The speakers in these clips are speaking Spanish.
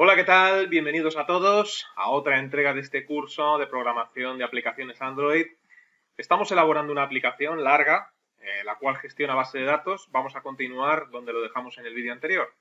Hola, ¿qué tal? Bienvenidos a todos a otra entrega de este curso de programación de aplicaciones Android. Estamos elaborando una aplicación larga, la cual gestiona base de datos. Vamos a continuar donde lo dejamos en el vídeo anterior.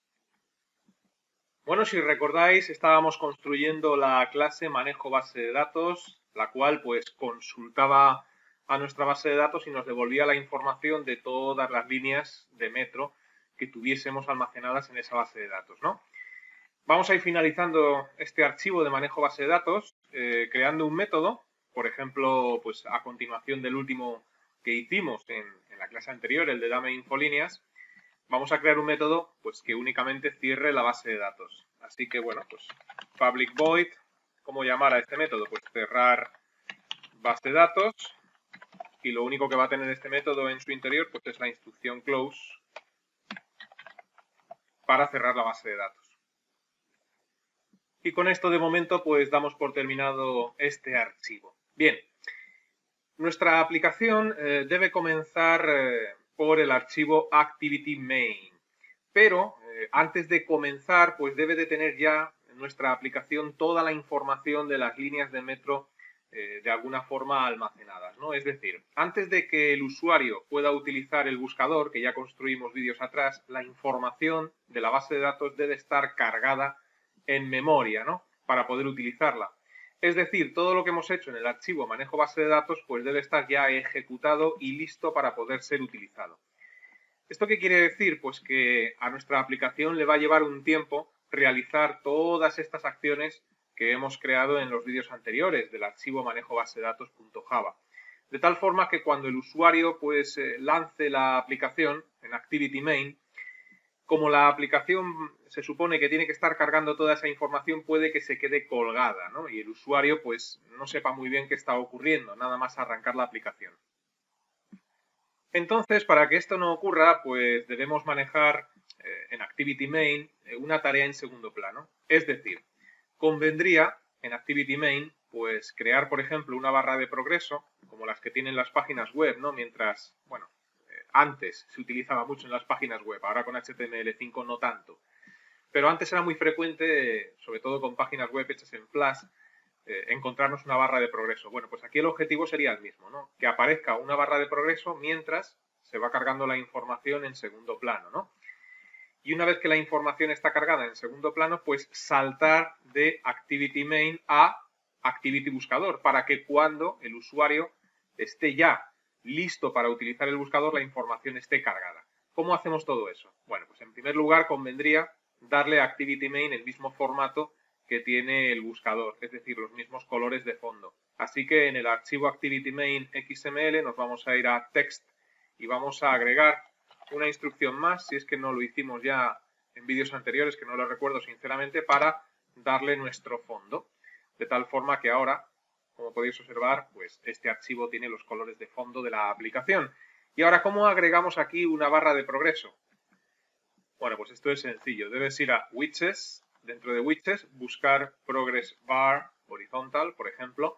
Bueno, si recordáis, estábamos construyendo la clase manejo base de datos, la cual pues consultaba a nuestra base de datos y nos devolvía la información de todas las líneas de metro que tuviésemos almacenadas en esa base de datos, ¿no? Vamos a ir finalizando este archivo de manejo base de datos, creando un método, por ejemplo, pues a continuación del último que hicimos en la clase anterior, el de dame infolíneas, vamos a crear un método pues que únicamente cierre la base de datos. Así que bueno, pues public void, ¿cómo llamar a este método? Pues cerrar base de datos, y lo único que va a tener este método en su interior pues es la instrucción close para cerrar la base de datos. Y con esto de momento pues damos por terminado este archivo. Bien, nuestra aplicación debe comenzar por el archivo activity main, pero antes de comenzar pues debe de tener ya en nuestra aplicación toda la información de las líneas de metro de alguna forma almacenadas, ¿no? Es decir, antes de que el usuario pueda utilizar el buscador, que ya construimos vídeos atrás, la información de la base de datos debe estar cargada en memoria, ¿no? Para poder utilizarla. Es decir, todo lo que hemos hecho en el archivo manejo base de datos pues debe estar ya ejecutado y listo para poder ser utilizado. ¿Esto qué quiere decir? Pues que a nuestra aplicación le va a llevar un tiempo realizar todas estas acciones que hemos creado en los vídeos anteriores del archivo manejo base de datos.java. De tal forma que cuando el usuario pues lance la aplicación en activity main, como la aplicación se supone que tiene que estar cargando toda esa información, puede que se quede colgada, ¿no? Y el usuario pues no sepa muy bien qué está ocurriendo, nada más arrancar la aplicación. Entonces, para que esto no ocurra, pues debemos manejar en Activity Main una tarea en segundo plano. Es decir, convendría en Activity Main pues crear, por ejemplo, una barra de progreso, como las que tienen las páginas web, ¿no? Mientras, bueno, antes se utilizaba mucho en las páginas web, ahora con HTML5 no tanto. Pero antes era muy frecuente, sobre todo con páginas web hechas en Flash, encontrarnos una barra de progreso. Bueno, pues aquí el objetivo sería el mismo, ¿no? Que aparezca una barra de progreso mientras se va cargando la información en segundo plano, ¿no? Y una vez que la información está cargada en segundo plano, pues saltar de Activity Main a Activity Buscador, para que cuando el usuario esté ya listo para utilizar el buscador, la información esté cargada. ¿Cómo hacemos todo eso? Bueno, pues en primer lugar convendría darle a Activity Main el mismo formato que tiene el buscador, es decir, los mismos colores de fondo. Así que en el archivo Activity Main XML nos vamos a ir a Text y vamos a agregar una instrucción más, si es que no lo hicimos ya en vídeos anteriores, que no lo recuerdo sinceramente, para darle nuestro fondo. De tal forma que ahora, como podéis observar, pues este archivo tiene los colores de fondo de la aplicación. Y ahora, ¿cómo agregamos aquí una barra de progreso? Bueno, pues esto es sencillo. Debes ir a Widgets, dentro de Widgets, buscar Progress Bar horizontal, por ejemplo,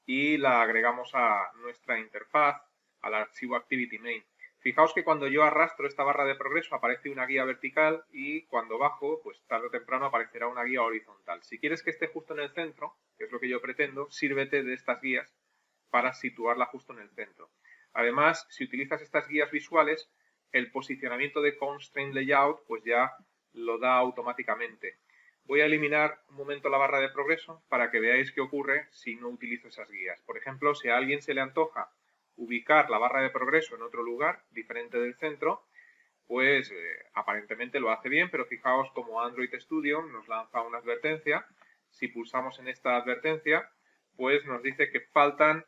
y la agregamos a nuestra interfaz, al archivo Activity Main. Fijaos que cuando yo arrastro esta barra de progreso aparece una guía vertical y cuando bajo, pues tarde o temprano aparecerá una guía horizontal. Si quieres que esté justo en el centro, que es lo que yo pretendo, sírvete de estas guías para situarla justo en el centro. Además, si utilizas estas guías visuales, el posicionamiento de Constraint Layout pues ya lo da automáticamente. Voy a eliminar un momento la barra de progreso para que veáis qué ocurre si no utilizo esas guías. Por ejemplo, si a alguien se le antoja ubicar la barra de progreso en otro lugar diferente del centro, pues aparentemente lo hace bien, pero fijaos como Android Studio nos lanza una advertencia. Si pulsamos en esta advertencia, pues nos dice que faltan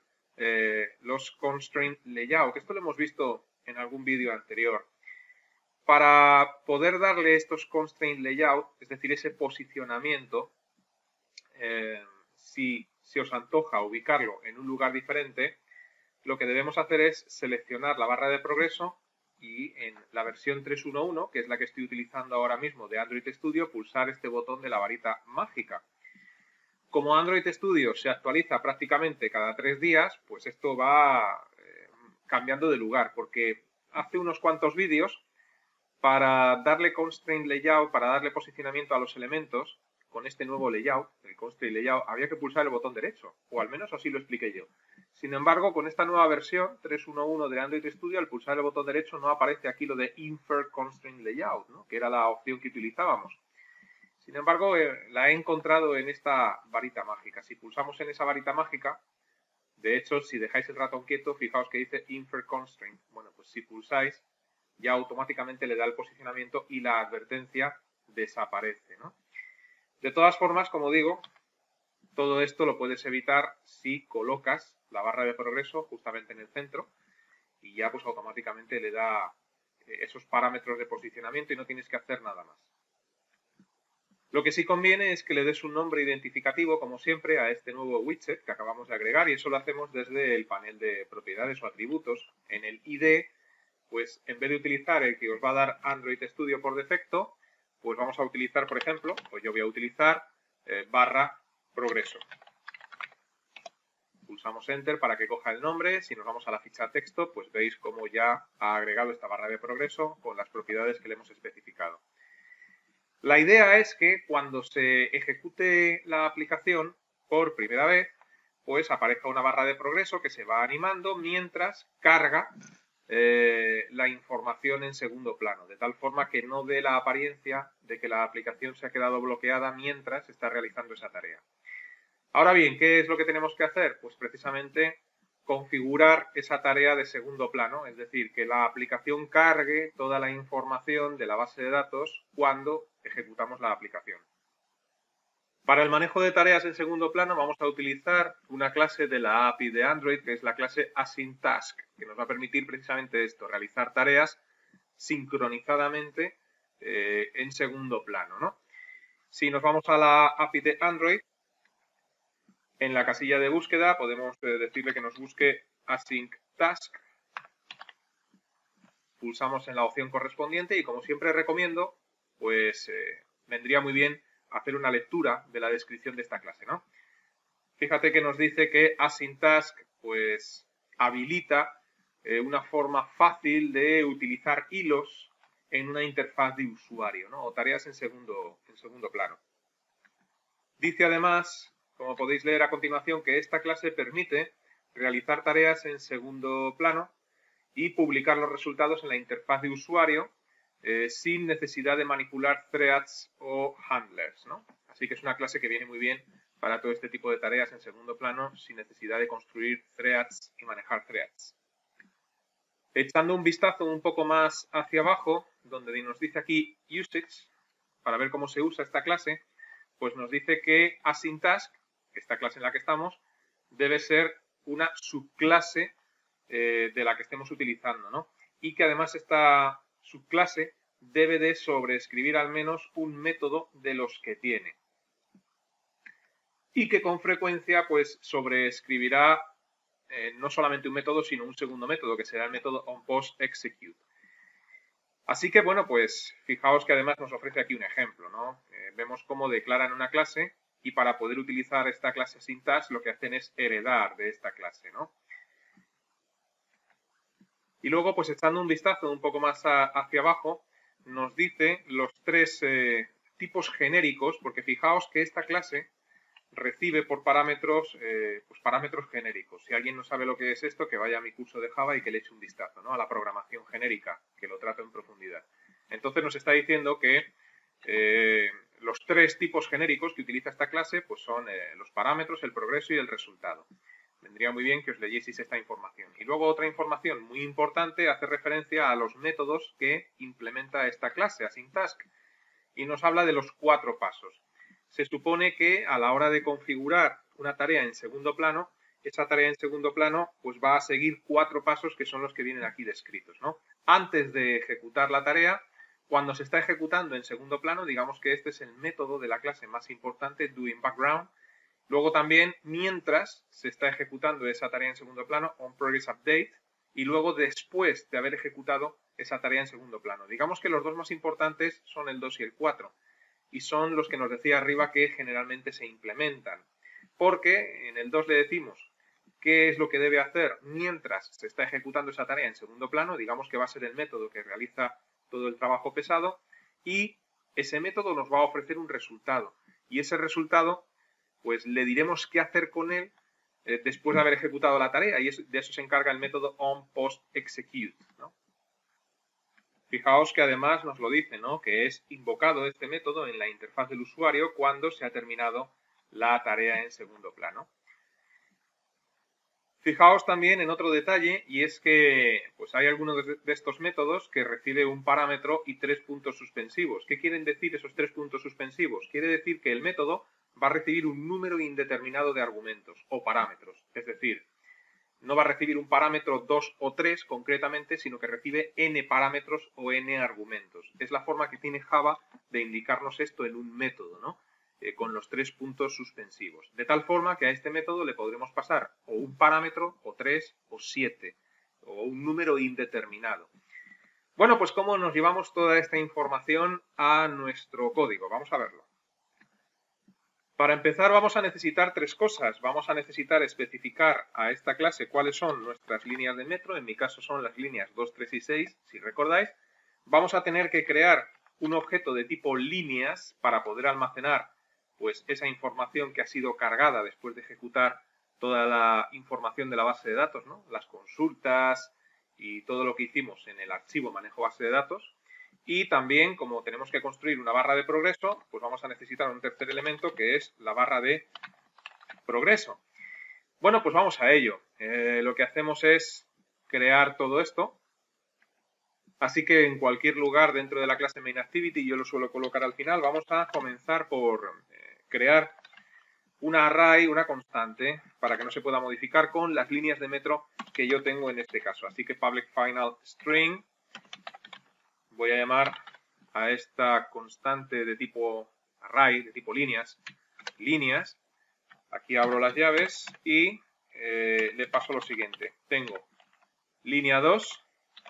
los Constraint Layout. Esto lo hemos visto en algún vídeo anterior. Para poder darle estos Constraint Layout, es decir, ese posicionamiento, si se os antoja ubicarlo en un lugar diferente, lo que debemos hacer es seleccionar la barra de progreso y en la versión 3.1.1, que es la que estoy utilizando ahora mismo de Android Studio, pulsar este botón de la varita mágica. Como Android Studio se actualiza prácticamente cada 3 días, pues esto va cambiando de lugar, porque hace unos cuantos vídeos, para darle constraint layout, para darle posicionamiento a los elementos, con este nuevo layout, el constraint layout, había que pulsar el botón derecho, o al menos así lo expliqué yo. Sin embargo, con esta nueva versión 3.1.1 de Android Studio, al pulsar el botón derecho no aparece aquí lo de Infer Constraint Layout, ¿no? Que era la opción que utilizábamos. Sin embargo, la he encontrado en esta varita mágica. Si pulsamos en esa varita mágica, de hecho, si dejáis el ratón quieto, fijaos que dice Infer Constraint. Bueno, pues si pulsáis, ya automáticamente le da el posicionamiento y la advertencia desaparece, ¿no? De todas formas, como digo, todo esto lo puedes evitar si colocas la barra de progreso justamente en el centro y ya pues automáticamente le da esos parámetros de posicionamiento y no tienes que hacer nada más. Lo que sí conviene es que le des un nombre identificativo, como siempre, a este nuevo widget que acabamos de agregar, y eso lo hacemos desde el panel de propiedades o atributos. En el ID, pues en vez de utilizar el que os va a dar Android Studio por defecto, pues vamos a utilizar, por ejemplo, pues yo voy a utilizar barra progreso. Pulsamos Enter para que coja el nombre. Si nos vamos a la ficha texto, pues veis cómo ya ha agregado esta barra de progreso con las propiedades que le hemos especificado. La idea es que cuando se ejecute la aplicación por primera vez, pues aparezca una barra de progreso que se va animando mientras carga la información en segundo plano, de tal forma que no dé la apariencia de que la aplicación se ha quedado bloqueada mientras está realizando esa tarea. Ahora bien, ¿qué es lo que tenemos que hacer? Pues precisamente configurar esa tarea de segundo plano, es decir, que la aplicación cargue toda la información de la base de datos cuando ejecutamos la aplicación. Para el manejo de tareas en segundo plano vamos a utilizar una clase de la API de Android, que es la clase AsyncTask, que nos va a permitir precisamente esto, realizar tareas sincronizadamente en segundo plano, ¿no? Si nos vamos a la API de Android, en la casilla de búsqueda podemos decirle que nos busque AsyncTask. Pulsamos en la opción correspondiente y, como siempre recomiendo, pues vendría muy bien hacer una lectura de la descripción de esta clase, ¿no? Fíjate que nos dice que AsyncTask pues habilita una forma fácil de utilizar hilos en una interfaz de usuario, ¿no? O tareas en segundo plano. Dice además, como podéis leer a continuación, que esta clase permite realizar tareas en segundo plano y publicar los resultados en la interfaz de usuario sin necesidad de manipular threads o handlers, ¿no? Así que es una clase que viene muy bien para todo este tipo de tareas en segundo plano sin necesidad de construir threads y manejar threads. Echando un vistazo un poco más hacia abajo, donde nos dice aquí usage, para ver cómo se usa esta clase, pues nos dice que AsyncTask, esta clase en la que estamos, debe ser una subclase de la que estemos utilizando, ¿no? Y que además esta subclase debe de sobreescribir al menos un método de los que tiene. Y que con frecuencia pues sobreescribirá no solamente un método, sino un segundo método, que será el método onPostExecute. Así que, bueno, pues fijaos que además nos ofrece aquí un ejemplo, ¿no? Vemos cómo declaran una clase y para poder utilizar esta clase AsyncTask lo que hacen es heredar de esta clase, ¿no? Y luego, pues echando un vistazo un poco más hacia abajo, nos dice los tres tipos genéricos, porque fijaos que esta clase recibe por parámetros, pues parámetros genéricos. Si alguien no sabe lo que es esto, que vaya a mi curso de Java y que le eche un vistazo, ¿no? A la programación genérica, que lo trato en profundidad. Entonces nos está diciendo que los tres tipos genéricos que utiliza esta clase pues son los parámetros, el progreso y el resultado. Vendría muy bien que os leyeseis esta información. Y luego otra información muy importante hace referencia a los métodos que implementa esta clase, AsyncTask, y nos habla de los 4 pasos. Se supone que a la hora de configurar una tarea en segundo plano, esa tarea en segundo plano pues va a seguir 4 pasos que son los que vienen aquí descritos, ¿no? Antes de ejecutar la tarea, cuando se está ejecutando en segundo plano, digamos que este es el método de la clase más importante, doInBackground. Luego también, mientras se está ejecutando esa tarea en segundo plano, onProgressUpdate, y luego después de haber ejecutado esa tarea en segundo plano. Digamos que los dos más importantes son el 2 y el 4, y son los que nos decía arriba que generalmente se implementan. Porque en el 2 le decimos qué es lo que debe hacer mientras se está ejecutando esa tarea en segundo plano, digamos que va a ser el método que realiza todo el trabajo pesado, y ese método nos va a ofrecer un resultado. y ese resultado pues le diremos qué hacer con él después de haber ejecutado la tarea, y de eso se encarga el método onPostExecute, ¿no? Fijaos que además nos lo dice, ¿no? Que es invocado este método en la interfaz del usuario cuando se ha terminado la tarea en segundo plano. Fijaos también en otro detalle, y es que pues hay algunos de estos métodos que recibe un parámetro y 3 puntos suspensivos. ¿Qué quieren decir esos 3 puntos suspensivos? Quiere decir que el método va a recibir un número indeterminado de argumentos o parámetros. Es decir, no va a recibir un parámetro 2 o 3 concretamente, sino que recibe n parámetros o n argumentos. Es la forma que tiene Java de indicarnos esto en un método, ¿no? Con los 3 puntos suspensivos. De tal forma que a este método le podremos pasar o un parámetro, o 3, o 7, o un número indeterminado. Bueno, pues ¿cómo nos llevamos toda esta información a nuestro código? Vamos a verlo. Para empezar vamos a necesitar 3 cosas. Vamos a necesitar especificar a esta clase cuáles son nuestras líneas de metro. En mi caso son las líneas 2, 3 y 6, si recordáis. Vamos a tener que crear un objeto de tipo líneas para poder almacenar pues esa información que ha sido cargada después de ejecutar toda la información de la base de datos, ¿no? Las consultas y todo lo que hicimos en el archivo manejo base de datos. Y también, como tenemos que construir una barra de progreso, pues vamos a necesitar un tercer elemento que es la barra de progreso. Bueno, pues vamos a ello. Lo que hacemos es crear todo esto. Así que en cualquier lugar dentro de la clase MainActivity, yo lo suelo colocar al final, vamos a comenzar por crear una array, una constante, para que no se pueda modificar con las líneas de metro que yo tengo en este caso. Así que public final string. Voy a llamar a esta constante de tipo array, de tipo líneas. Aquí abro las llaves y le paso lo siguiente. Tengo línea 2,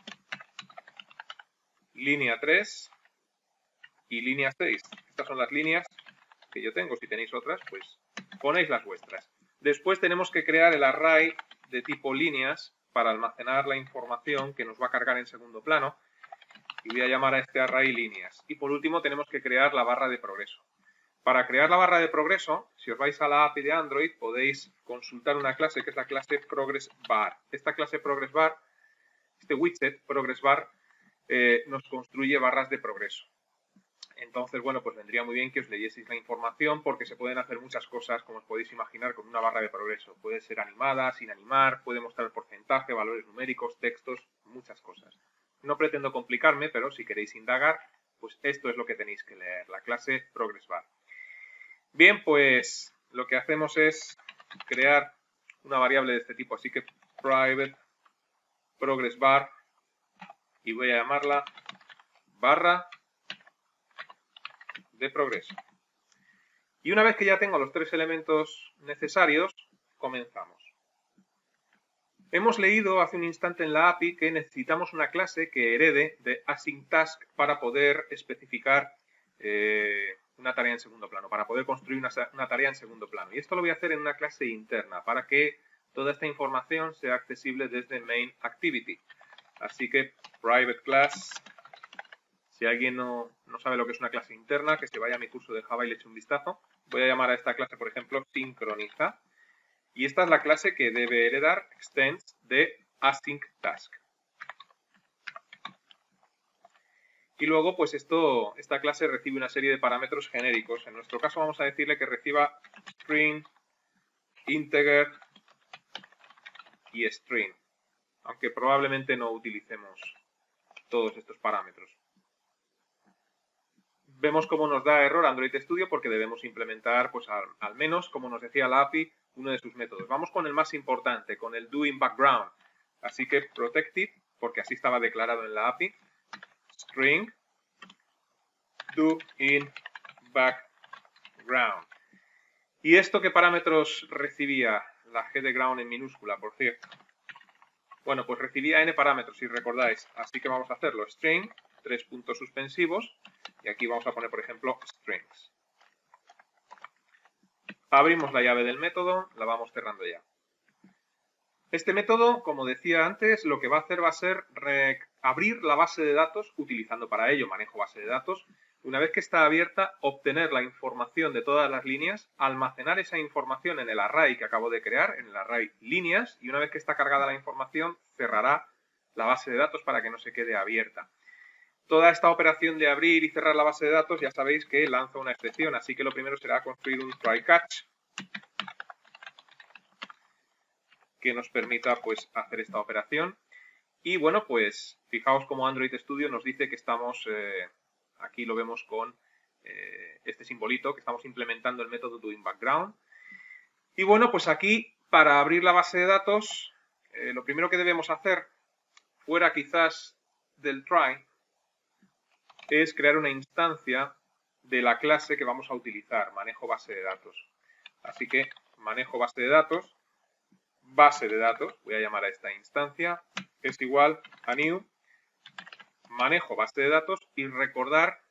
línea 3 y línea 6. Estas son las líneas que yo tengo. Si tenéis otras, pues ponéis las vuestras. Después tenemos que crear el array de tipo líneas para almacenar la información que nos va a cargar en segundo plano. Y voy a llamar a este array líneas. Y por último tenemos que crear la barra de progreso. Para crear la barra de progreso, si os vais a la API de Android, podéis consultar una clase que es la clase ProgressBar. Esta clase ProgressBar, este widget ProgressBar, nos construye barras de progreso. Entonces, bueno, pues vendría muy bien que os leyeseis la información porque se pueden hacer muchas cosas, como os podéis imaginar, con una barra de progreso. Puede ser animada, sin animar, puede mostrar porcentaje, valores numéricos, textos, muchas cosas. No pretendo complicarme, pero si queréis indagar, pues esto es lo que tenéis que leer, la clase ProgressBar. Bien, pues lo que hacemos es crear una variable de este tipo, así que private ProgressBar y voy a llamarla barra de progreso. Y una vez que ya tengo los 3 elementos necesarios, comenzamos. Hemos leído hace un instante en la API que necesitamos una clase que herede de async_task para poder especificar una tarea en segundo plano, para poder construir una tarea en segundo plano. Y esto lo voy a hacer en una clase interna para que toda esta información sea accesible desde MainActivity. Así que private class, si alguien no sabe lo que es una clase interna, que se vaya a mi curso de Java y le eche un vistazo. Voy a llamar a esta clase, por ejemplo, sincroniza. Y esta es la clase que debe heredar extends de async_task. Y luego, pues esta clase recibe una serie de parámetros genéricos. En nuestro caso vamos a decirle que reciba string, integer y string. Aunque probablemente no utilicemos todos estos parámetros. Vemos cómo nos da error Android Studio porque debemos implementar, pues al menos, como nos decía la API, uno de sus métodos. Vamos con el más importante, con el doInBackground. Así que protected, porque así estaba declarado en la API, string doInBackground. ¿Y esto qué parámetros recibía? La G de ground en minúscula, por cierto. Bueno, pues recibía n parámetros, si recordáis. Así que vamos a hacerlo. String, 3 puntos suspensivos. Y aquí vamos a poner, por ejemplo, strings. Abrimos la llave del método, la vamos cerrando ya. Este método, como decía antes, lo que va a hacer va a ser abrir la base de datos, utilizando para ello manejo base de datos, una vez que está abierta, obtener la información de todas las líneas, almacenar esa información en el array que acabo de crear, en el array líneas, y una vez que está cargada la información, cerrará la base de datos para que no se quede abierta. Toda esta operación de abrir y cerrar la base de datos ya sabéis que lanza una excepción, así que lo primero será construir un try catch que nos permita pues hacer esta operación. Y bueno, pues fijaos como Android Studio nos dice que estamos, aquí lo vemos con este simbolito, que estamos implementando el método doInBackground. Y bueno, pues aquí para abrir la base de datos, lo primero que debemos hacer, fuera quizás del try, es crear una instancia de la clase que vamos a utilizar, manejo base de datos. Así que manejo base de datos, voy a llamar a esta instancia, es igual a new, manejo base de datos y recordar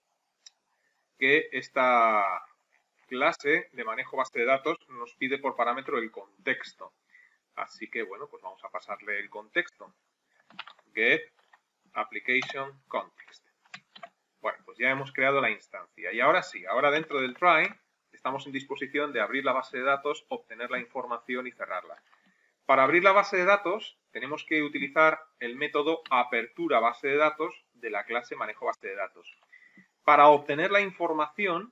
que esta clase de manejo base de datos nos pide por parámetro el contexto. Así que bueno, pues vamos a pasarle el contexto. Get application context. Bueno, pues ya hemos creado la instancia. Y ahora sí, ahora dentro del try estamos en disposición de abrir la base de datos, obtener la información y cerrarla. Para abrir la base de datos tenemos que utilizar el método apertura base de datos de la clase manejo base de datos. Para obtener la información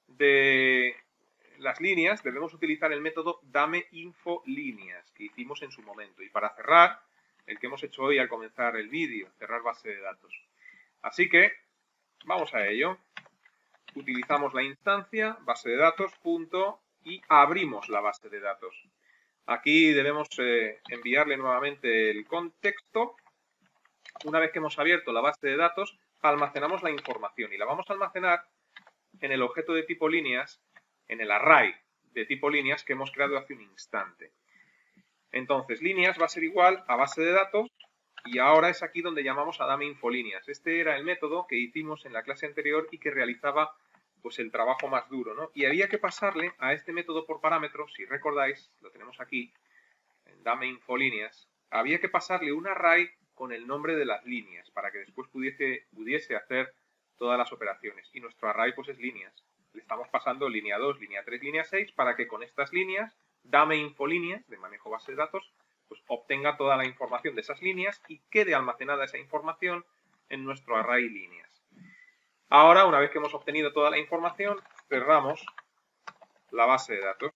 de las líneas debemos utilizar el método dameInfoLíneas que hicimos en su momento. Y para cerrar, el que hemos hecho hoy al comenzar el vídeo, cerrar base de datos. Así que vamos a ello. Utilizamos la instancia base de datos y abrimos la base de datos. Aquí debemos enviarle nuevamente el contexto. Una vez que hemos abierto la base de datos, almacenamos la información y la vamos a almacenar en el objeto de tipo líneas, en el array de tipo líneas que hemos creado hace un instante. Entonces, líneas va a ser igual a base de datos y ahora es aquí donde llamamos a dameInfoLíneas. Este era el método que hicimos en la clase anterior y que realizaba pues el trabajo más duro, ¿no? Y había que pasarle a este método por parámetros, si recordáis, lo tenemos aquí, en dameInfoLíneas, había que pasarle un array con el nombre de las líneas para que después pudiese hacer todas las operaciones. Y nuestro array pues es líneas. Le estamos pasando línea 2, línea 3, línea 6 para que con estas líneas, dameInfoLíneas, de manejo base de datos, pues obtenga toda la información de esas líneas y quede almacenada esa información en nuestro array líneas. Ahora, una vez que hemos obtenido toda la información, cerramos la base de datos.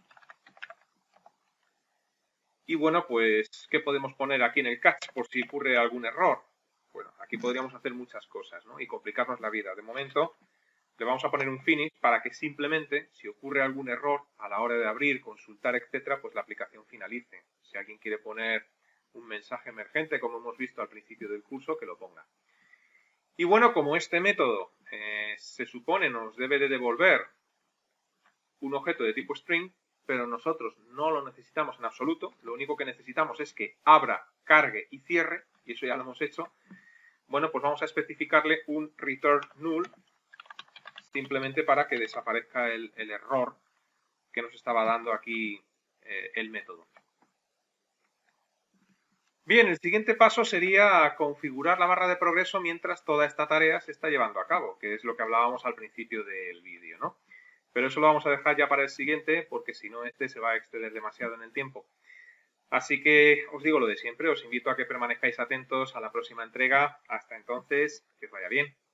Y bueno, pues, ¿qué podemos poner aquí en el catch por si ocurre algún error? Bueno, aquí podríamos hacer muchas cosas, ¿no? Y complicarnos la vida. De momento, le vamos a poner un finish para que simplemente, si ocurre algún error a la hora de abrir, consultar, etcétera, pues la aplicación finalice. Si alguien quiere poner un mensaje emergente, como hemos visto al principio del curso, que lo ponga. Y bueno, como este método se supone nos debe de devolver un objeto de tipo string, pero nosotros no lo necesitamos en absoluto, lo único que necesitamos es que abra, cargue y cierre, y eso ya lo hemos hecho, bueno, pues vamos a especificarle un return null, simplemente para que desaparezca el error que nos estaba dando aquí el método. Bien, el siguiente paso sería configurar la barra de progreso mientras toda esta tarea se está llevando a cabo, que es lo que hablábamos al principio del vídeo, ¿no? Pero eso lo vamos a dejar ya para el siguiente, porque si no este se va a exceder demasiado en el tiempo. Así que os digo lo de siempre, os invito a que permanezcáis atentos a la próxima entrega. Hasta entonces, que os vaya bien.